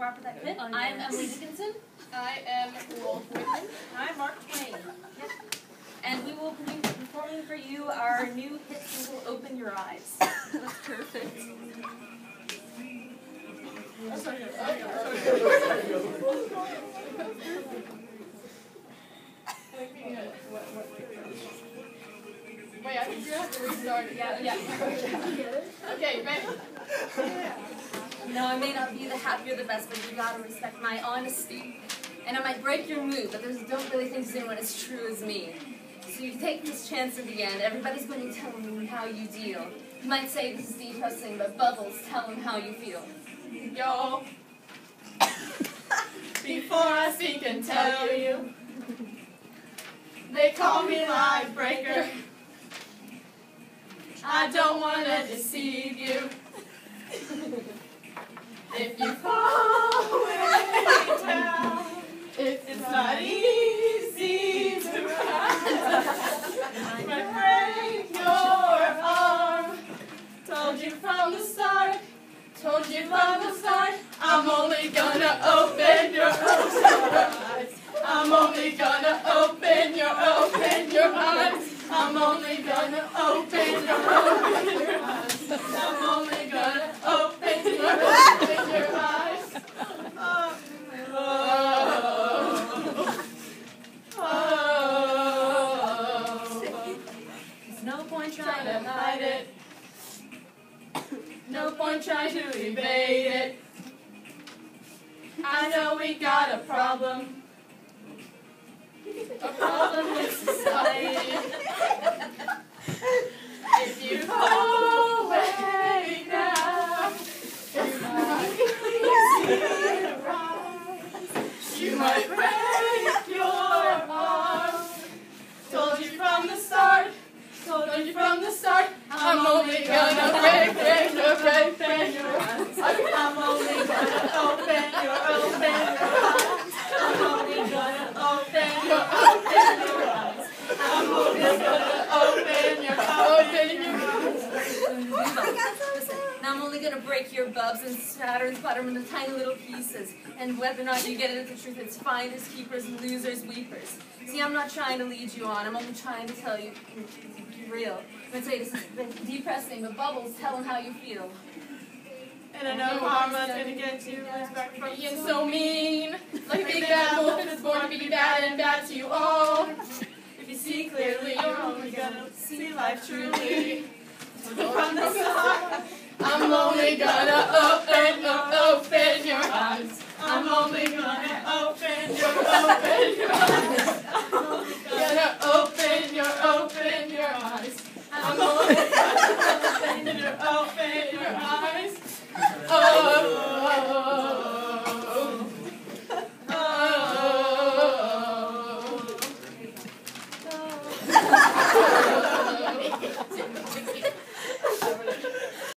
Robert that Pitt. I'm Emily Dickinson. I am Wolf Whitman. I'm Mark Twain. Yep. And we will be performing for you our new hit single, Open Your Eyes. That's perfect. Wait, I think you have to restart it. Yeah. Okay, ready? No, I may not be the happy or the best, but you gotta respect my honesty. And I might break your mood, but don't really think there's anyone as true as me. So you take this chance in the end. Everybody's going to tell me how you deal. You might say this is depressing, but Bubbles, tell them how you feel. Yo. Before I speak and tell you, they call me life breaker. I don't want to deceive you. If you fall way down, it's not easy to rise. Might break your arm. Told you from the start, I'm only gonna open your eyes. I'm only gonna open your eyes. I'm only gonna open your eyes. I'm only gonna open your eyes. There's no point trying to hide it. No point trying to evade it. I know we got a problem. A problem with society. If you go away now, you might break your arm. Told you from the start, I'm only gonna break your eyes. I'm only gonna open your eyes. I'm only gonna open your eyes. I'm only gonna open your eyes. Listen, now I'm only going to break your bubs and shatter and splatter them into tiny little pieces. And whether or not you get it into truth, it's finders, keepers, losers, weepers. See, I'm not trying to lead you on. I'm only trying to tell you you're real. I'm going to say this is depressing, but Bubbles, tell them how you feel. And I know karma's gonna get you back from being so mean. Like a big bad wolf is born to be bad and bad to you all. If you see clearly, you're only gonna see life truly. From the start, I'm only gonna open your eyes. I'm only gonna open your eyes.